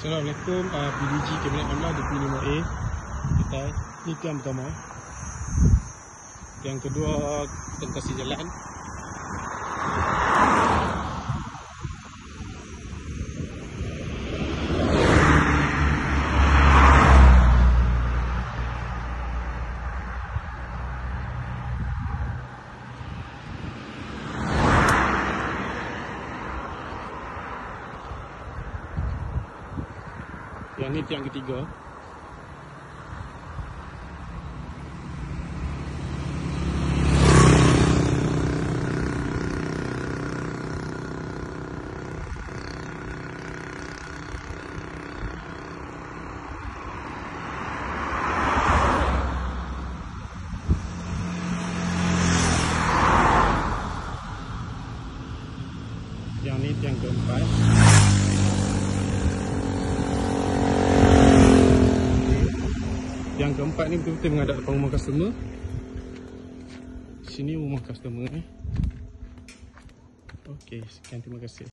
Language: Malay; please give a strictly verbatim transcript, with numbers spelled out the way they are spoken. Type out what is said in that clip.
Assalamualaikum, uh, P D G Kabinet Amlah D P lima A. Kita ni tiang pertama. Yang kedua kita kasih jalan. Yang ni tiang ketiga. Yang ni tiang keempat. Yang keempat ni betul-betul menghadap depan rumah customer. Sini rumah customer eh. Okey, sekian, terima kasih.